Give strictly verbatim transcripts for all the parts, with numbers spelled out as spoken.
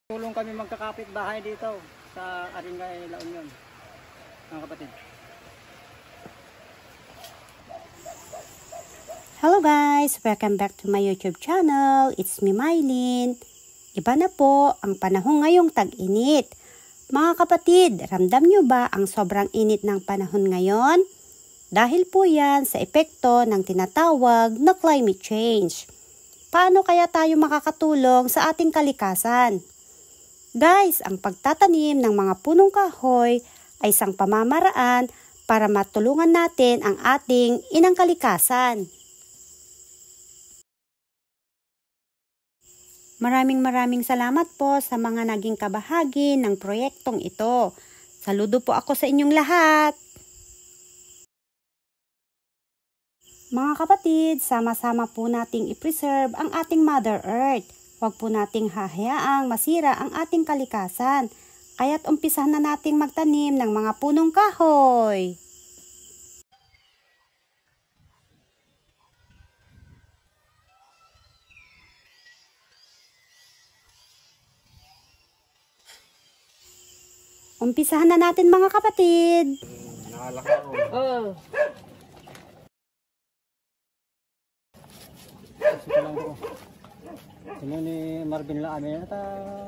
Tulong kami magkakapit bahay dito sa Aringay, La Union, mga kapatid. Hello guys! Welcome back to my YouTube channel. It's me, Mylene. Iba na po ang panahon ngayong tag-init. Mga kapatid, ramdam nyo ba ang sobrang init ng panahon ngayon? Dahil po yan sa epekto ng tinatawag na climate change. Paano kaya tayo makakatulong sa ating kalikasan? Guys, ang pagtatanim ng mga punong kahoy ay isang pamamaraan para matulungan natin ang ating inang kalikasan. Maraming maraming salamat po sa mga naging kabahagi ng proyektong ito. Saludo po ako sa inyong lahat. Mga kapatid, sama-sama po nating i-preserve ang ating Mother Earth. Huwag po nating hahayaang masira ang ating kalikasan. Kaya't umpisahan na nating magtanim ng mga punong kahoy. Umpisahan na natin mga kapatid. Nakalaki ako. Oo. Ito lang ko. Sino ni Marvin lang amin na ta?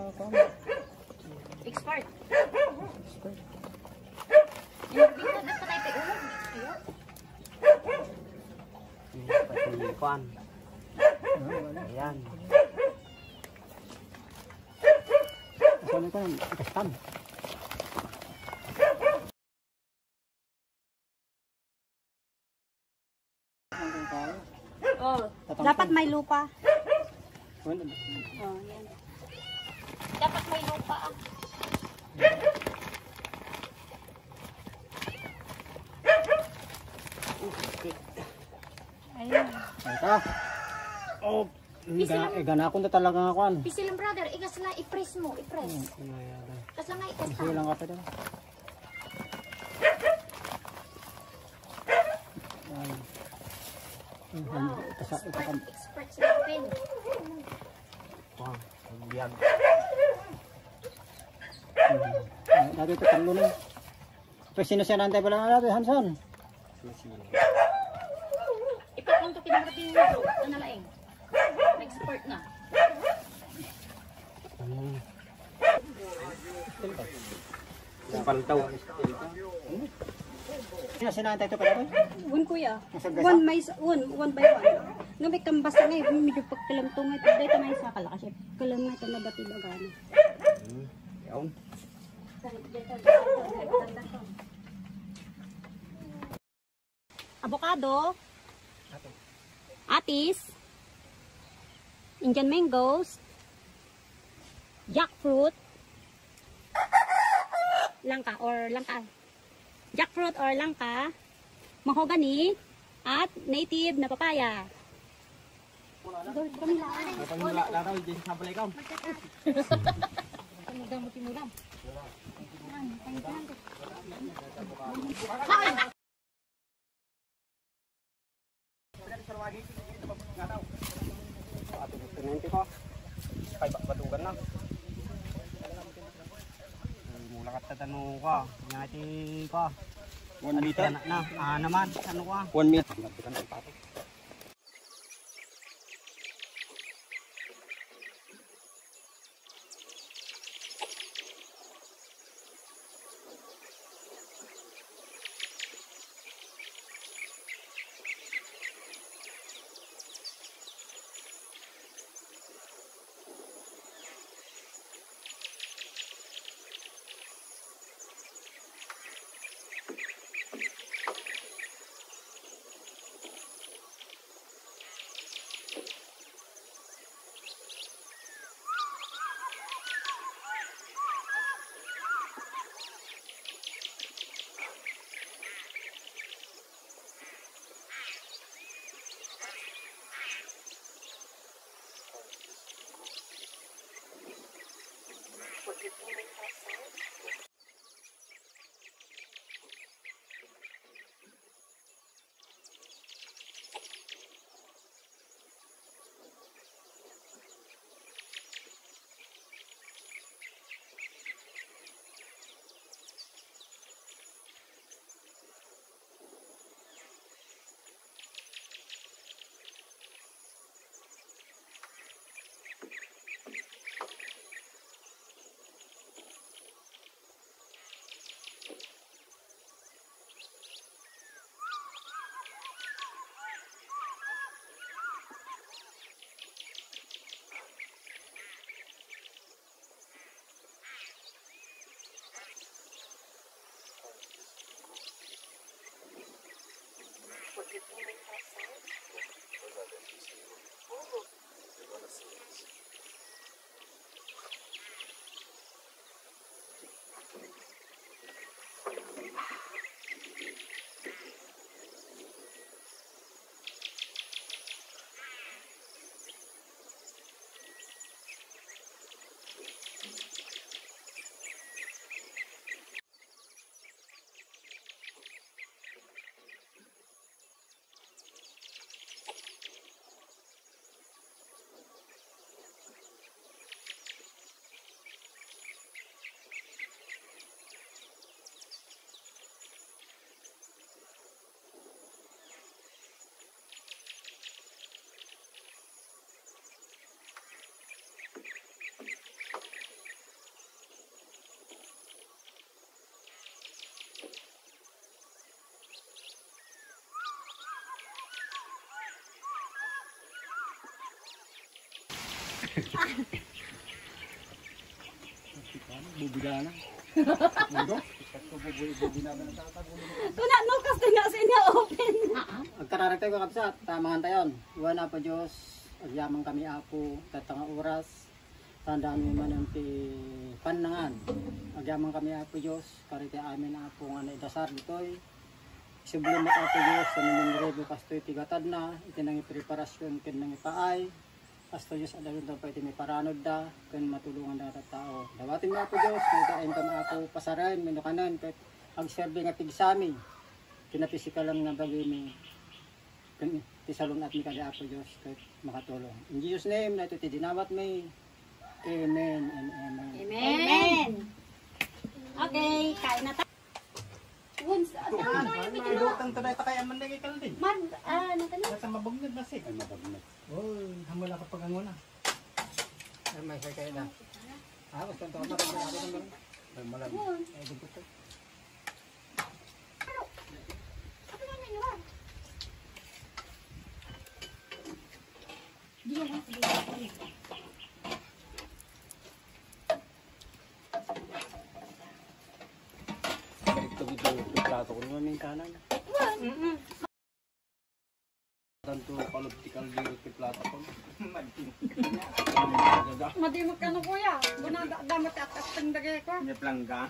Expert. Expert. Yung bigla na patay pa ulo. Pati kuan. Ayan. Saan ito? Kastam. Oh, dapat may lupa. Oh, yan. Dapat may lupa. Ayun. ito. Oh, gana, eh, gana akong talaga nga kuan. Pisilang brother, ikas lang i-press mo, i-press. Kas lang nga ikas Sige lang ka pa daw. Expert sa pin. Wow, biyag. Dati ito talo na. Pero sino siya nantay pala nga natin, Hanson? Ipakong to pinarating mo bro, na nalaing. Expert na. Paltaw. Sino siya nantay ito pala ko? One kuya. One may one, one by one. Nga may kambas na ngayon, medyo pagkalamtong ito. Dito may isa ka kasi kalam na ito na bati bagano. Yaon. Avocado. Atis. Indian mangoes. Jackfruit. Langka or langka. Jackfruit or langka. Mahogany. At native na papaya. Kami lang. Wala lang daw din sa balay ko. Mudang mo timudang. Tenente ko. Kay batugan na. Mula ka tatanong ko. Nyati ko. one meter na na. Ah naman ano ko. one meter. Bubila na. Kuna no kasi nga sa inyo open na. Agkararagtay ko kapsat, tamangan tayon. Iwan na po Diyos, agyaman kami apo, tatanga oras, tandaan mo man ang ti panangan. Agyaman kami apo Diyos, karite amin apo nga na idasar ditoy. Sibulong mo apo Diyos, sa ninyong review kastoy tigatad na, itinang preparasyon kinang ipaay. Kasto Diyos adalun daw pa iti may paranod da, kan matulungan na at tao. Dawatin mo apo Diyos, may tain ka maapo pasaran, minukanan, kahit agserbe nga tigsami. Kinapisika lang nga bagay mi tisalong at mi kada apo Diyos kahit makatulong. In Jesus name, na ito ti dinawat mi. Amen and amen. Amen. Okay, kain na tayo. Once, ano tayo May lutang taday ta kaya man lagi kaldi. Mag, ah, ano tayo? Sa mabagnad na sig. Ay mabagnat. Oy, hamala ka pag ano na. Ay may say kayo na. Ah, gusto ko na rin ako ng ay malam. Ay dito to. Ano na nyo ba? Diyan na, sige. Ito dito yung plato ko naman yung kanan. Mm-mm. Tanto kaluptikal dito yung plato ko. Madi mo ka no kuya. Bunaga damat at at tangdagay ko. May plangga.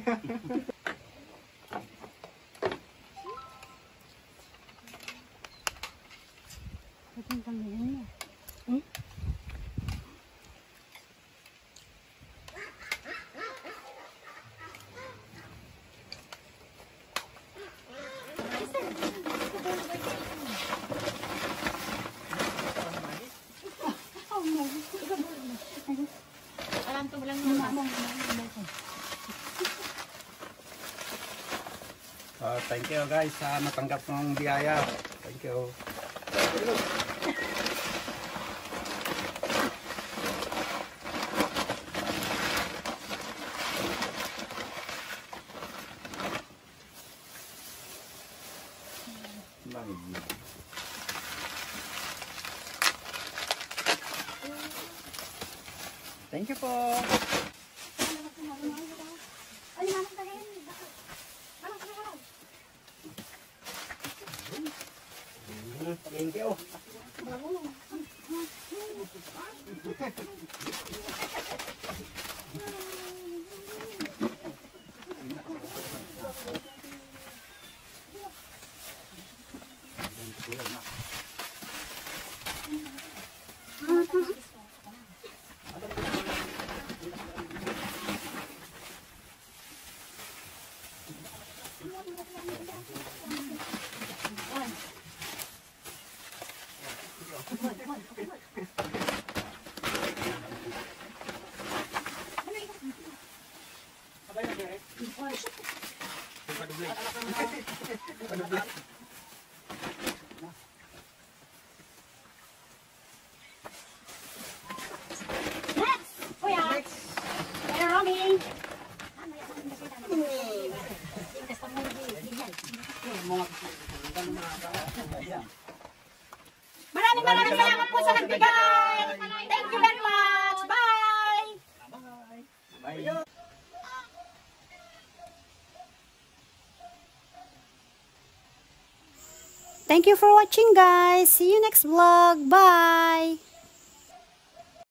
Alam to lang naman. Uh, thank you guys sa natanggap ng biyaya. Thank you. Thank you po. Thank you. Kuya. Kuya Romy. Maraming maraming salamat po sa nagbigay. Thank you very much. Bye. Bye. Thank you for watching guys. See you next vlog. Bye!